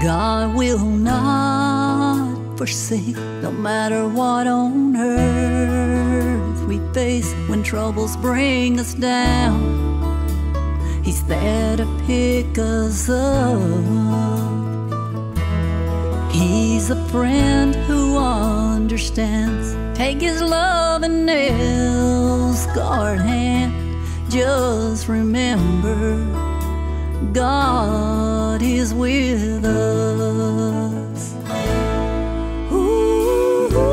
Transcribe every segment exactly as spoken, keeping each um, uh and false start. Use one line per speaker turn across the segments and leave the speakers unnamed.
God will not forsake, no matter what on earth we face. When troubles bring us down, He's there to pick us up. He's a friend who understands. Take His love and nail-scarred hand. Just remember, God is with us. Ooh, ooh,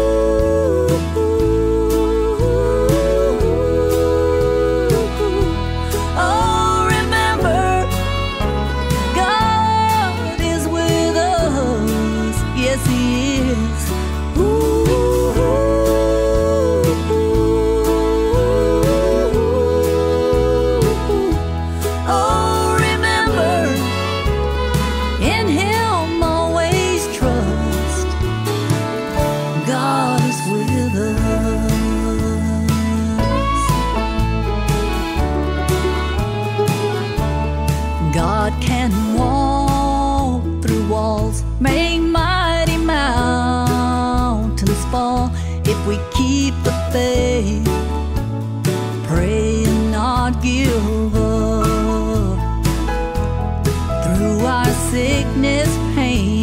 oh, remember, God is with us. Yes, He is. Ooh, God can walk through walls, make mighty mountains fall, if we keep the faith, pray and not give up. Through our sickness, pain,